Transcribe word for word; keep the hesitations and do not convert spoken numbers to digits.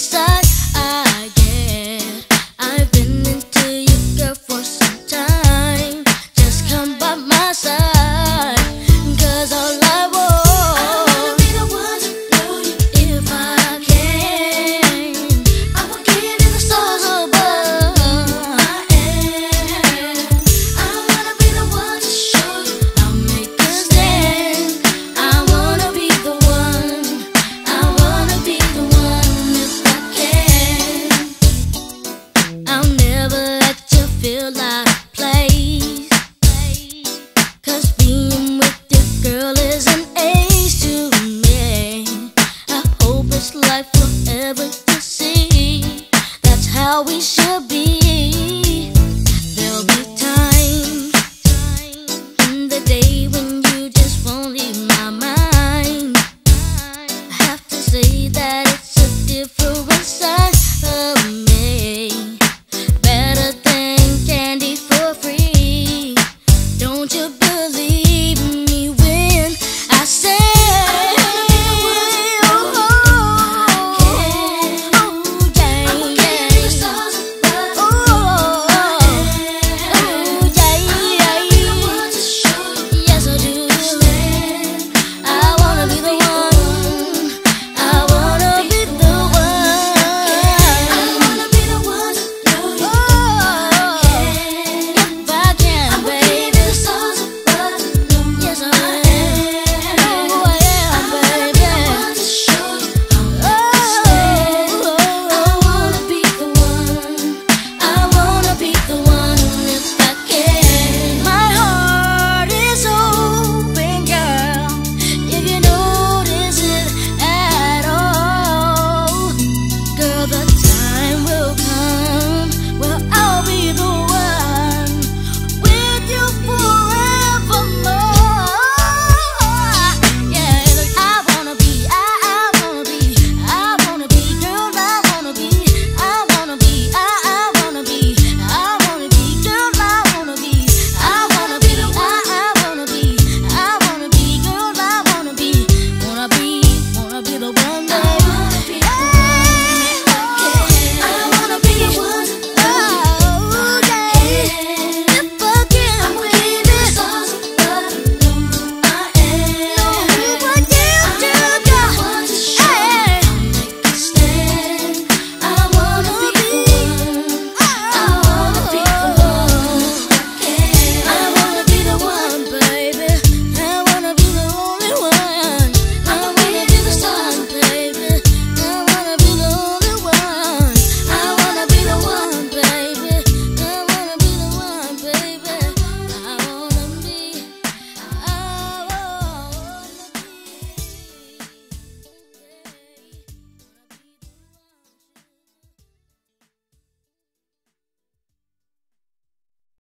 inside. I get I've been into you, girl, for some time. Just come by my side, 'cause all I want, I wanna be the one to know you if I can. I will give you the stars above. I am. I wanna be the one to show you I'll make a stand. I wanna be the one. I wanna be the one if I can. I'll never let you feel out of place, 'cause being with you, girl, is an ace to me. I hope it's life forever to see. That's how we should